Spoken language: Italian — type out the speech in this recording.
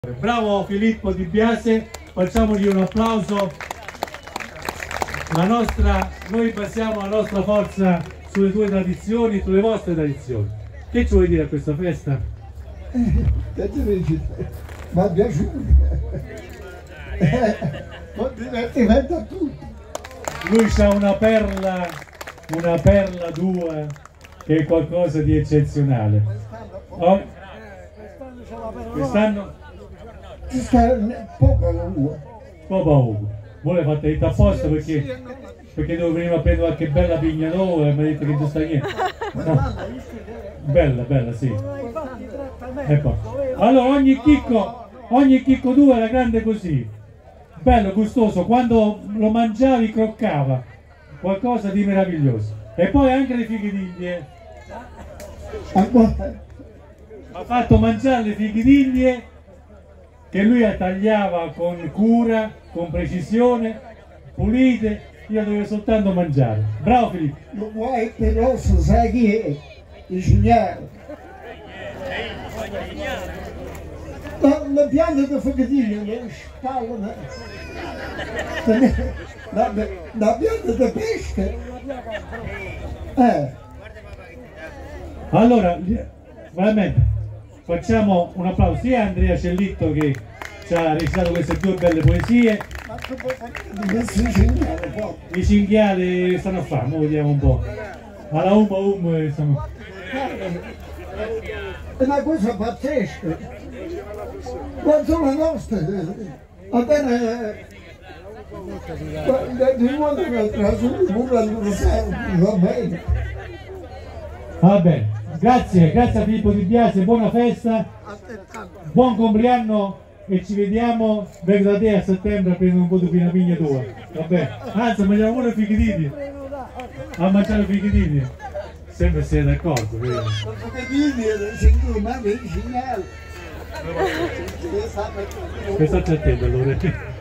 Bravo Filippo Di Biase, facciamogli un applauso. Noi basiamo la nostra forza sulle tue tradizioni, sulle vostre tradizioni. Che ci vuoi dire a questa festa? Che ti dici? Mi è piaciuto. Un divertimento a tutti. Lui c'ha una perla tua che è qualcosa di eccezionale. Oh, quest'anno? Poco. Vuole fatta detta apposta perché devo venire a prendere qualche bella pignatone e mi ha detto che non sta niente. No. Bella, sì. Allora ogni chicco tuo era grande così, bello, gustoso, quando lo mangiavi croccava, qualcosa di meraviglioso. E poi anche le fichidinnie. Ha fatto mangiare le fichidinnie che lui tagliava con cura, con precisione, pulite, io dovevo soltanto mangiare. Bravo Filippo. Lo vuoi però sai chi è? Il cignale. La pianta di fichidinnie, le spalle, la pianta di pesca. Allora, veramente, facciamo un applauso sia a Andrea Cellitto che ci ha recitato queste due belle poesie. I cinghiali stanno a fare, vediamo un po'. Alla insomma. È una cosa pazzesca. Ma sono le nostre. Appena di modo che va bene. Va bene, grazie a Filippo Di Biase, buona festa, buon compleanno e ci vediamo, vengo da te a settembre a prendere un po' di pinapigna tua, va bene? Anzi, mangiamo pure fichidini, a mangiare fichidini, sempre siete d'accordo, vero? Fichidini, Che state attento allora?